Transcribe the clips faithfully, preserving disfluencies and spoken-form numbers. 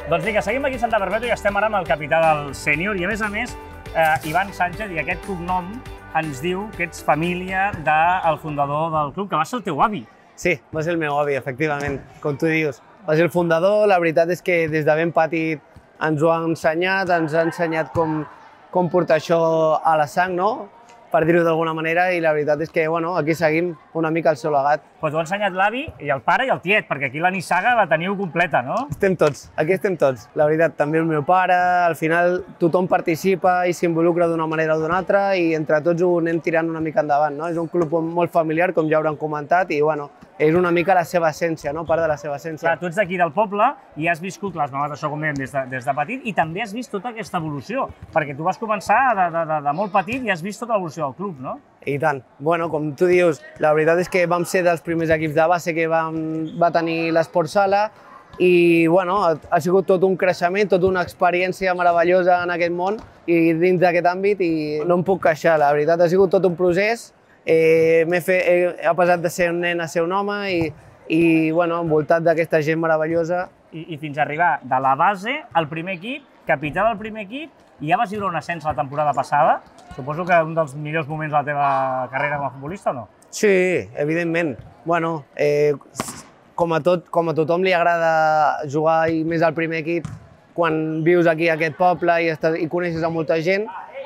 Doncs vinga, seguim aquí a Santa Perpètua i estem ara amb el capità del sènior i a més a més, eh, Ivan Sánchez, i aquest cognom ens diu que ets família del fundador del club, que va ser el teu avi. Sí, va ser el meu avi, efectivament, com tu dius. Va ser el fundador, la veritat és que des de ben petit ens ho ha ensenyat, ens ha ensenyat com, com portar això a la sang, no? Per dir-ho d'alguna manera, i la veritat és que bueno, aquí seguim una mica el seu legat. Però t'ho ha ensenyat l'avi i el pare i el tiet, perquè aquí la nissaga la teniu completa, no? Estem tots, aquí estem tots. La veritat, també el meu pare, al final tothom participa i s'involucra d'una manera o d'una altra i entre tots ho anem tirant una mica endavant, no? És un club molt familiar, com ja hauran comentat, i bueno, és una mica la seva essència, no? Part de la seva essència. Clar, tu ets d'aquí del poble i has viscut les noves, això com dèiem, des de, des de petit, i també has vist tota aquesta evolució, perquè tu vas començar de, de, de, de molt petit i has vist tota l'evolució del club, no? I tant. Bueno, com tu dius, la veritat és que vam ser dels primers equips de base que vam, va tenir l'esport sala i bueno, ha, ha sigut tot un creixement, tota una experiència meravellosa en aquest món i dins d'aquest àmbit i no em puc queixar, la veritat, ha sigut tot un procés. Eh, fet, he, he passat de ser un nen a ser un home i, i bueno, envoltat d'aquesta gent meravellosa. I, I fins a arribar de la base al primer equip, capità del primer equip, i ja vas viure un ascens la temporada passada. Suposo que un dels millors moments de la teva carrera com a futbolista, o no? Sí, evidentment. Bueno, eh, com, a tot, com a tothom li agrada jugar i més al primer equip quan vius aquí a aquest poble i, estàs, i coneixes a molta gent,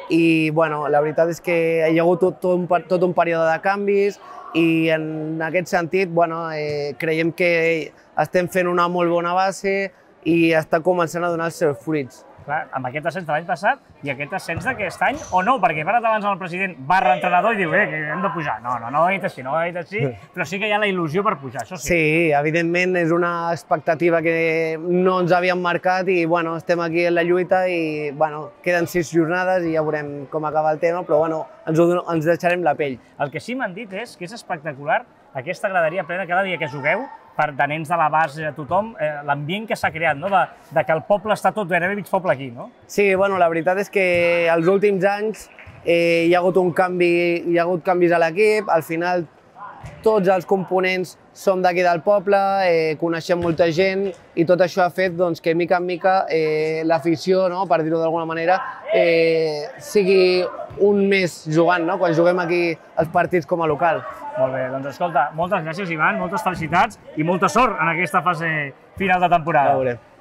i bueno, la veritat és que hi ha hagut tot, tot, un, tot un període de canvis i en aquest sentit bueno, eh, creiem que estem fent una molt bona base i està començant a donar els seus fruits. Clar, amb aquest ascens de l'any passat i aquest ascens d'aquest any, o no? Perquè he parlat abans amb el president barra entrenador i diu eh, que hem de pujar. No, no, no ho he dit així, no ho he dit així, però sí que hi ha la il·lusió per pujar, això sí. Sí, evidentment és una expectativa que no ens havíem marcat i bueno, estem aquí en la lluita i bueno, queden sis jornades i ja veurem com acaba el tema, però bueno, ens, ho, ens deixarem la pell. El que sí m'han dit és que és espectacular aquesta graderia plena cada dia que jugueu, per de nens de la base a tothom, eh, l'ambient que s'ha creat, no? de, de que el poble està tot gairebé mig poble aquí, no? Sí, bueno, la veritat és que els últims anys eh, hi ha hagut un canvi, hi ha hagut canvis a l'equip, al final tots els components som d'aquí del poble, eh, coneixem molta gent i tot això ha fet doncs, que mica en mica eh, l'afició, no? Per dir-ho d'alguna manera, eh, sigui un mes jugant, no? Quan juguem aquí els partits com a local. Molt bé, doncs escolta, moltes gràcies Ivan, moltes felicitats i molta sort en aquesta fase final de temporada. Ja veurem.